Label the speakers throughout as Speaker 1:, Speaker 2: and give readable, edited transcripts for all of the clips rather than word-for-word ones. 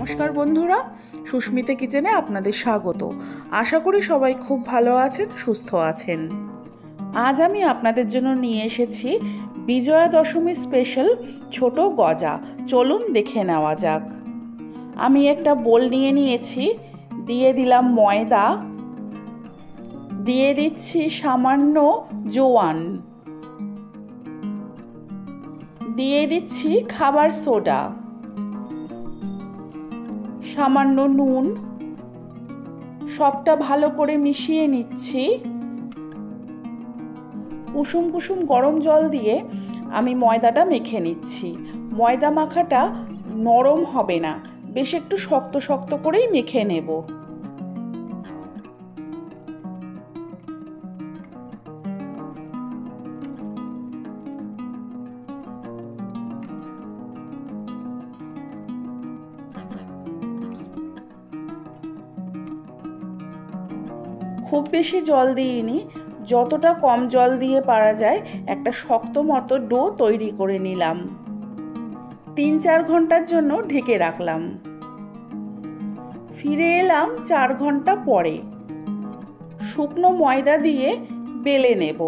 Speaker 1: নমস্কার বন্ধুরা, সুস্মিতা কিচেনে আপনাদের স্বাগত। আশা করি সবাই খুব ভালো আছেন, সুস্থ আছেন। আজ আমি আপনাদের জন্য নিয়ে এসেছি বিজয়া দশমী স্পেশাল ছোট গজা। চলুন দেখে নেওয়া যাক। আমি একটা বোল নিয়ে নিয়েছি, দিয়ে দিলাম ময়দা, দিয়ে দিচ্ছি সামান্য জোয়ান, দিয়ে দিচ্ছি খাবার সোডা, সামান্য নুন। সবটা ভালো করে মিশিয়ে নিচ্ছি। কুসুম কুসুম গরম জল দিয়ে আমি ময়দাটা মেখে নিচ্ছি। ময়দা মাখাটা নরম হবে না, বেশ একটু শক্ত শক্ত করেই মেখে নেব। খুব বেশি জল দিইনি, যতটা কম জল দিয়ে পারা যায় একটা শক্ত মতো ডো তৈরি করে নিলাম। 3-4 ঘন্টার জন্য ঢেকে রাখলাম। ফিরে এলাম 4 ঘন্টা পরে। শুকনো ময়দা দিয়ে বেলে নেব।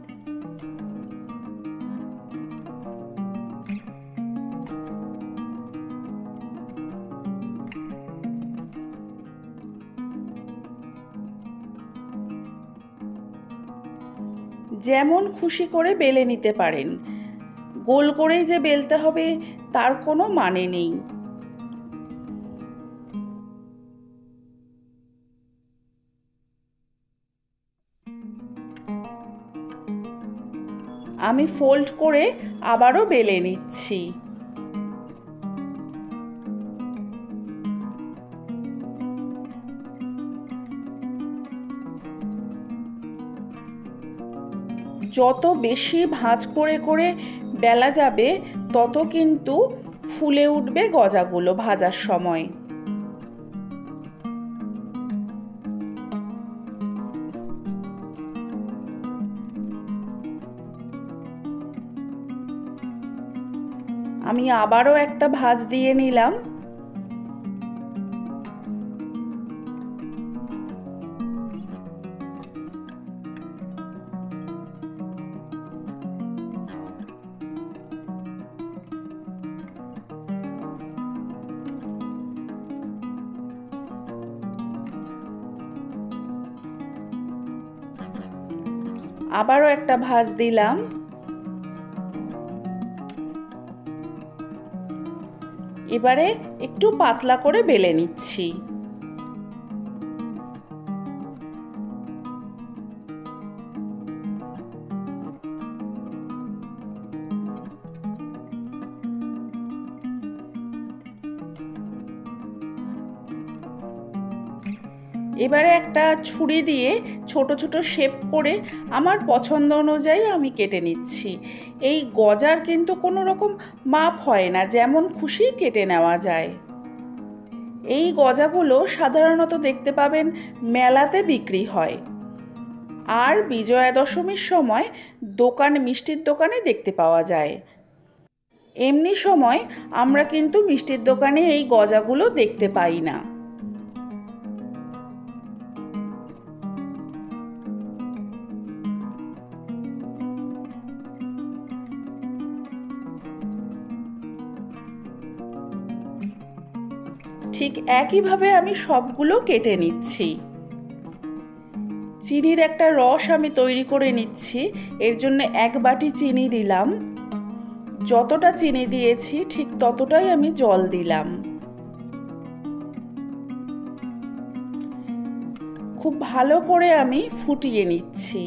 Speaker 1: যেমন খুশি করে বেলে নিতে পারেন, গোল করেই যে বেলতে হবে তার কোনো মানে নেই। আমি ফোল্ড করে আবারও বেলে নিচ্ছি। যত বেশি ভাঁজ করে করে বেলা যাবে তত কিন্তু ফুলে উঠবে গজাগুলো ভাজার সময়। আমি আবারও একটা ভাঁজ দিয়ে নিলাম। আবারও একটা ভাঁজ দিলাম। এবারে একটু পাতলা করে বেলে নিচ্ছি। এবারে একটা ছুরি দিয়ে ছোট ছোট শেপ করে আমার পছন্দ অনুযায়ী আমি কেটে নিচ্ছি। এই গজার কিন্তু কোনো রকম মাপ হয় না, যেমন খুশি কেটে নেওয়া যায়। এই গজাগুলো সাধারণত দেখতে পাবেন মেলাতে বিক্রি হয়, আর বিজয়া দশমীর সময় মিষ্টির দোকানে দেখতে পাওয়া যায়। এমনি সময় আমরা কিন্তু মিষ্টির দোকানে এই গজাগুলো দেখতে পাই না। ঠিক একইভাবে আমি সবগুলো কেটে নিচ্ছি। চিনির একটা রস আমি তৈরি করে নিচ্ছি। এর জন্য 1 বাটি চিনি দিলাম। যতটা চিনি দিয়েছি ঠিক ততটাই আমি জল দিলাম। খুব ভালো করে আমি ফুটিয়ে নিচ্ছি।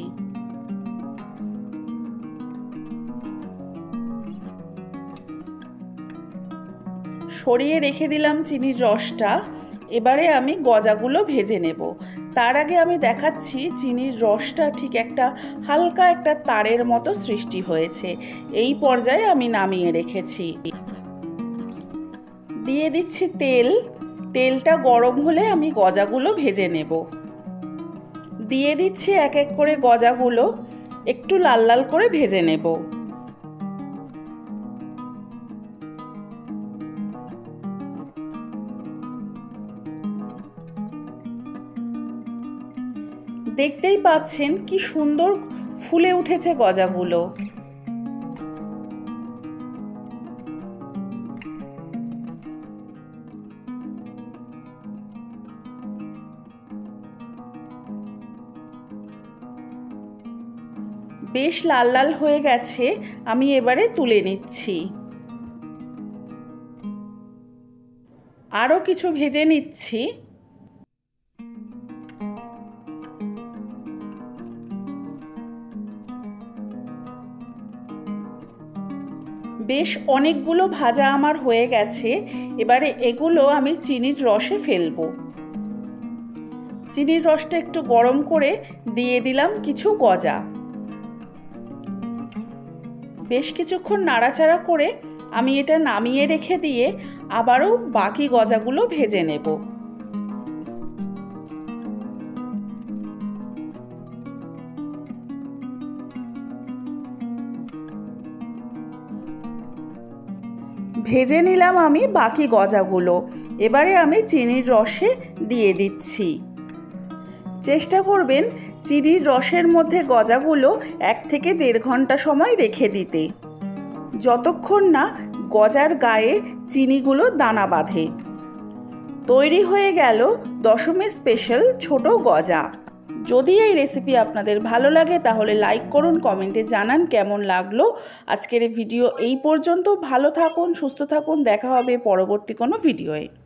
Speaker 1: সরিয়ে রেখে দিলাম চিনির রসটা। এবারে আমি গজাগুলো ভেজে নেব। তার আগে আমি দেখাচ্ছি চিনির রসটা ঠিক একটা হালকা একটা তারের মতো সৃষ্টি হয়েছে। এই পর্যায়ে আমি নামিয়ে রেখেছি। দিয়ে দিচ্ছি তেল। তেলটা গরম হলে আমি গজাগুলো ভেজে নেব। দিয়ে দিচ্ছি এক এক করে গজাগুলো, একটু লাল লাল করে ভেজে নেব। দেখতেই পাচ্ছেন কি সুন্দর ফুলে উঠেছে গজাগুলো। বেশ লাল লাল হয়ে গেছে, আমি এবারে তুলে নিচ্ছি। আরও কিছু ভেজে নিচ্ছি। বেশ অনেকগুলো ভাজা আমার হয়ে গেছে। এবারে এগুলো আমি চিনির রসে ফেলবো। চিনির রসটা একটু গরম করে দিয়ে দিলাম কিছু গজা। বেশ কিছুক্ষণ নাড়াচাড়া করে আমি এটা নামিয়ে রেখে দিয়ে আবারও বাকি গজাগুলো ভেজে নেব। ভেজে নিলাম আমি বাকি গজাগুলো। এবারে আমি চিনির রসে দিয়ে দিচ্ছি। চেষ্টা করবেন চিনির রসের মধ্যে গজাগুলো 1 থেকে 1.5 ঘন্টা সময় রেখে দিতে, যতক্ষণ না গজার গায়ে চিনিগুলো দানা বাঁধে। তৈরি হয়ে গেল দশমী স্পেশাল ছোট গজা। যদি এই রেসিপি আপনাদের ভালো লাগে তাহলে লাইক করুন, কমেন্টে জানান কেমন লাগলো। আজকের এই ভিডিও এই পর্যন্ত। ভালো থাকুন, সুস্থ থাকুন, দেখা হবে পরবর্তী কোনো ভিডিওয়ে।